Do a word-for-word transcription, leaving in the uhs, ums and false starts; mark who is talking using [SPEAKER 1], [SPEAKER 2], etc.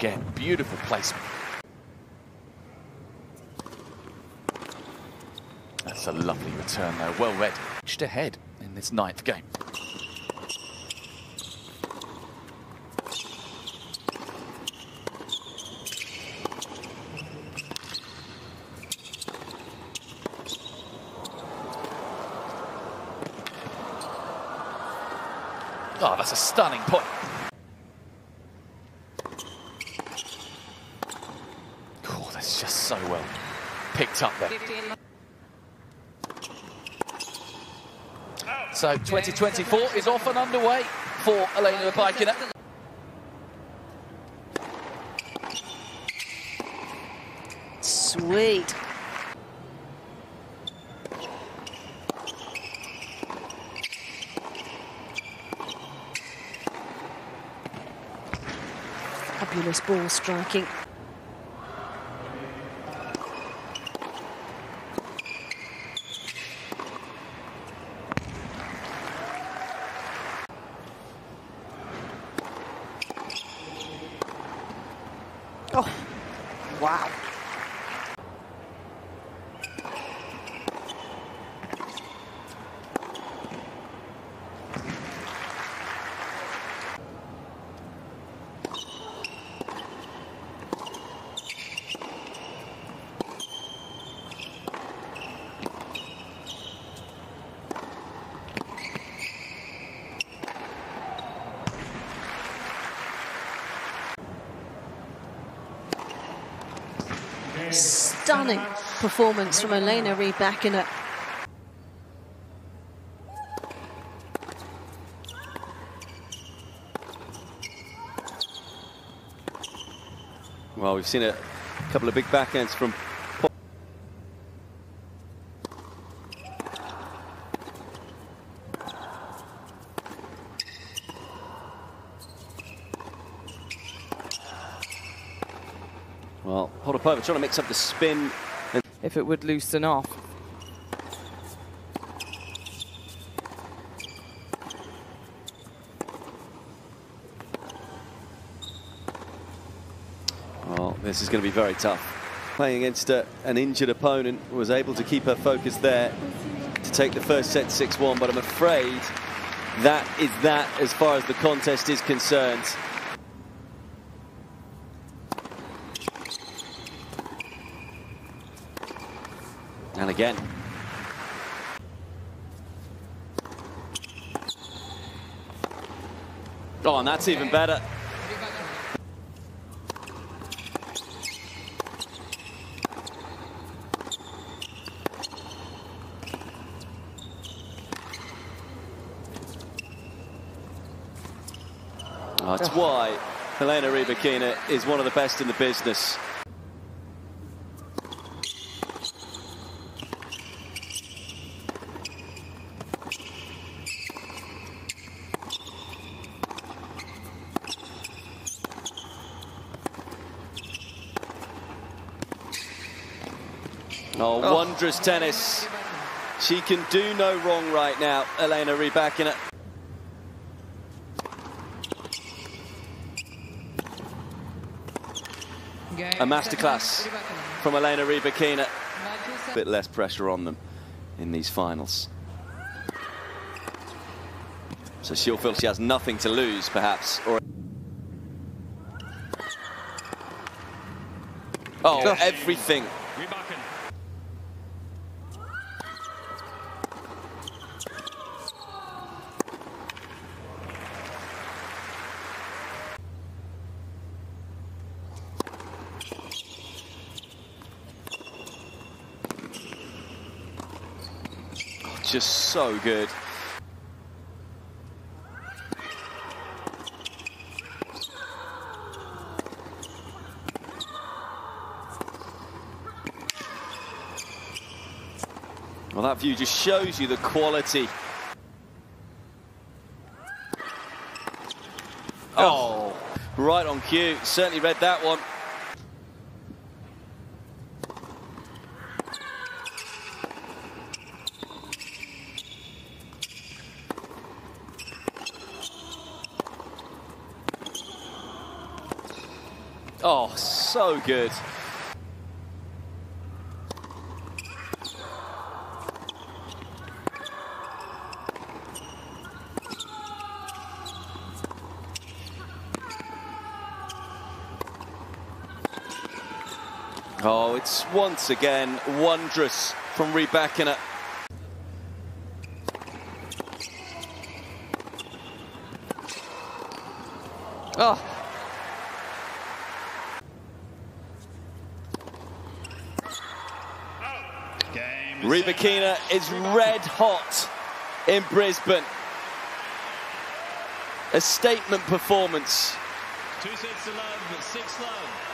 [SPEAKER 1] again. Beautiful placement. That's a lovely return though, well read. Just ahead in this ninth game. Oh, that's a stunning point. Oh, that's just so well picked up there. So twenty twenty-four is off and underway for Elena Rybakina.
[SPEAKER 2] Sweet. Fabulous ball striking. Oh, wow. Stunning performance from Elena Rybakina.
[SPEAKER 3] Well, we've seen a couple of big backhands from Well, Potapova trying to mix up the spin.
[SPEAKER 4] If it would loosen off.
[SPEAKER 3] Well, this is going to be very tough. Playing against a, an injured opponent, was able to keep her focus there to take the first set six one, but I'm afraid that is that as far as the contest is concerned. And again. Oh, and that's even better. Oh, that's why Elena Rybakina is one of the best in the business. Oh, oh, wondrous tennis. She can do no wrong right now, Elena Rybakina. A masterclass from Elena Rybakina. A bit less pressure on them in these finals. So she'll feel she has nothing to lose, perhaps. Or oh, everything. Just so good. Well, that view just shows you the quality. Oh, right on cue. Certainly read that one. Oh, so good. Oh, it's once again wondrous from Rybakina. Oh. Rybakina is red hot in Brisbane. A statement performance.
[SPEAKER 5] Two sets to love, six love.